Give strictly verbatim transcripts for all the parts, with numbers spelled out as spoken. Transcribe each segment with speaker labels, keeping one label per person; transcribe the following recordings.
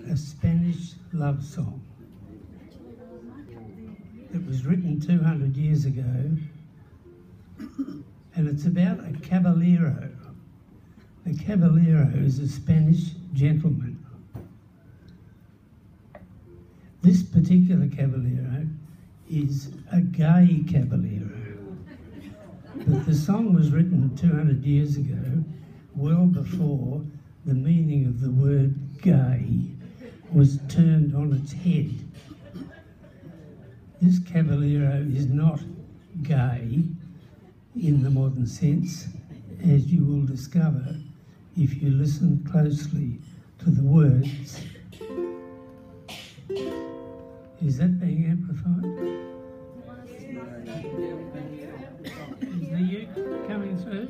Speaker 1: a Spanish love song. It was written two hundred years ago, and it's about a caballero. A caballero is a Spanish gentleman. This particular caballero is a gay caballero. But the song was written two hundred years ago, well before the meaning of the word gay was turned on its head. This caballero is not gay in the modern sense, as you will discover if you listen closely to the words. Is that being amplified? Is the uke coming through?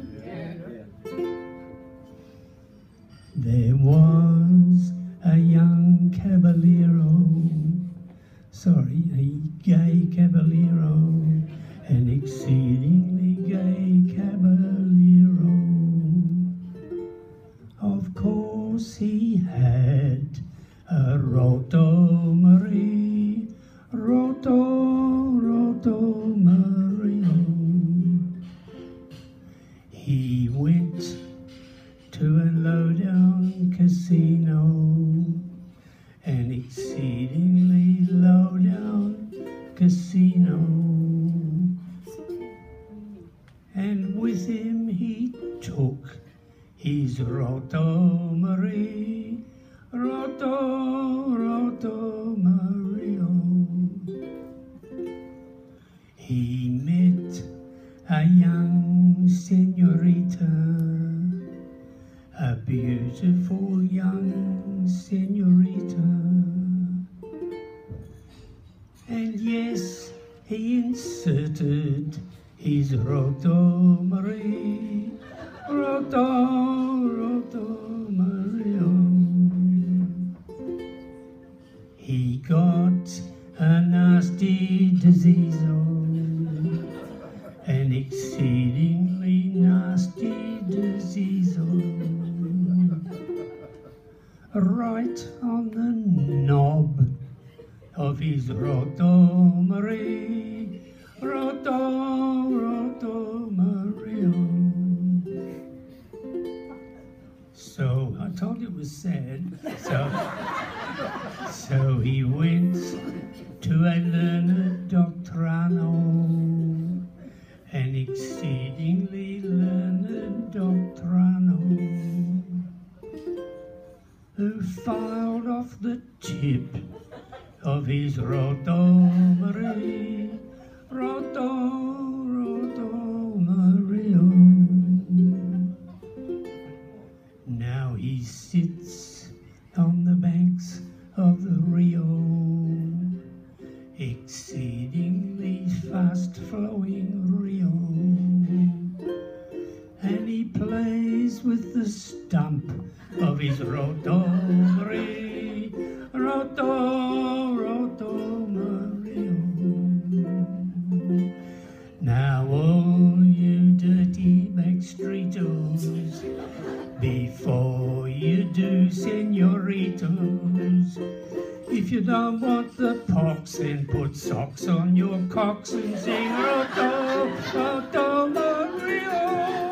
Speaker 1: There was a young caballero, sorry, a gay caballero, an exceedingly gay caballero. Of course he had a roto Marie, roto, roto Mario. He went to a low-down casino, an exceedingly low-down casino, and with him he took his roto Marie, roto, roto Mario. He met a young señorita, a beautiful young señorita. And yes, he inserted his roto Marie, roto, roto Mario. He got a nasty disease, an exceedingly nasty disease, right on the knob of his roto Marie, roto, roto Mario. So I told you it was sad. So, so he went to a learned doctorano, an exceedingly learned doctorano, who filed off the tip of his roto Marie, roto, roto Mario. Now he sits on the banks of the Rio, exceedingly fast-flowing Rio, and he plays with the stump of his roto Marie, roto, roto Mario. Now all you dirty backstreetos, before you do senoritos, if you don't want the pox, then put socks on your cocks and sing roto, roto Mario.